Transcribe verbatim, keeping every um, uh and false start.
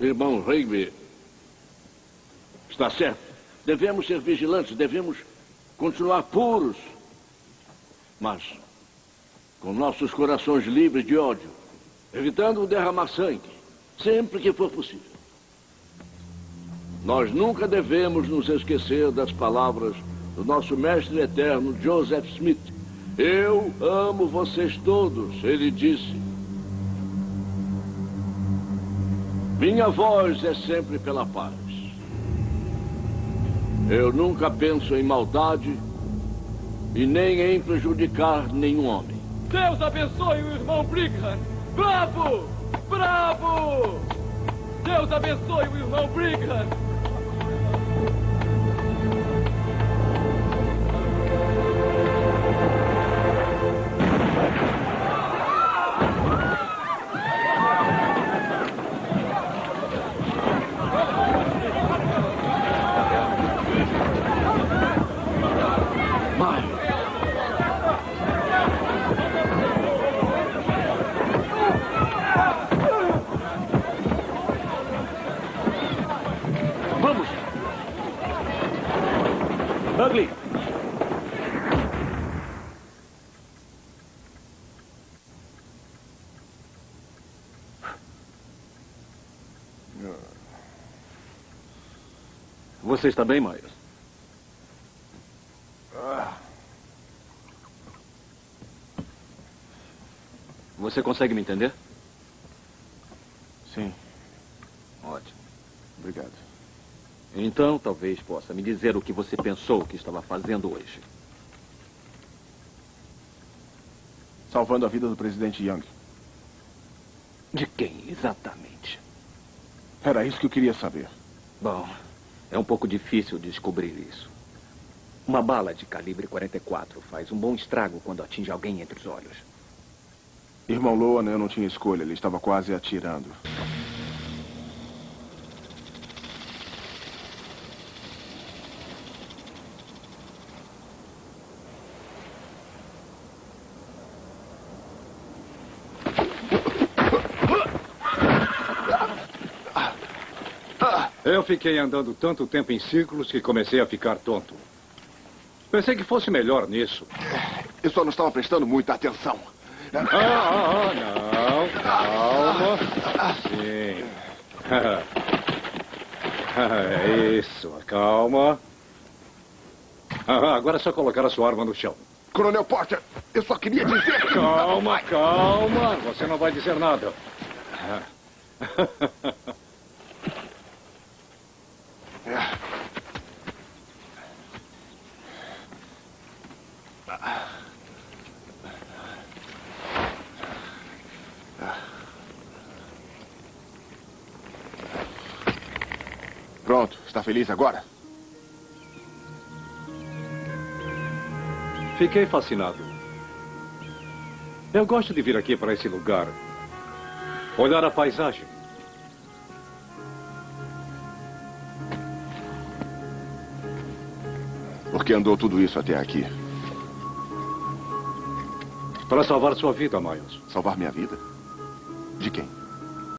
Irmão Rigby está certo. Devemos ser vigilantes, devemos continuar puros. Mas com nossos corações livres de ódio, evitando derramar sangue, sempre que for possível. Nós nunca devemos nos esquecer das palavras do nosso mestre eterno, Joseph Smith. Eu amo vocês todos, ele disse. Minha voz é sempre pela paz. Eu nunca penso em maldade e nem em prejudicar nenhum homem. Deus abençoe o irmão Brigham! Bravo! Bravo! Deus abençoe o irmão Brigham! Ugly! Você está bem, Myers? Você consegue me entender? Sim. Ótimo. Obrigado. Então, talvez possa me dizer o que você pensou que estava fazendo hoje. Salvando a vida do presidente Young. De quem, exatamente? Era isso que eu queria saber. Bom, é um pouco difícil descobrir isso. Uma bala de calibre quarenta e quatro faz um bom estrago quando atinge alguém entre os olhos. Irmão Loan, eu não tinha escolha. Ele estava quase atirando. Eu fiquei andando tanto tempo em círculos que comecei a ficar tonto. Pensei que fosse melhor nisso. Eu só não estava prestando muita atenção. Ah, ah, ah, não, calma. Sim. Isso, calma. Ah, agora é só colocar a sua arma no chão. Coronel Porter, eu só queria dizer que... Calma, calma. Você não vai dizer nada. Pronto, está feliz agora? Fiquei fascinado. Eu gosto de vir aqui para esse lugar. Olhar a paisagem. Por que andou tudo isso até aqui? Para salvar sua vida, Miles. Salvar minha vida? De quem?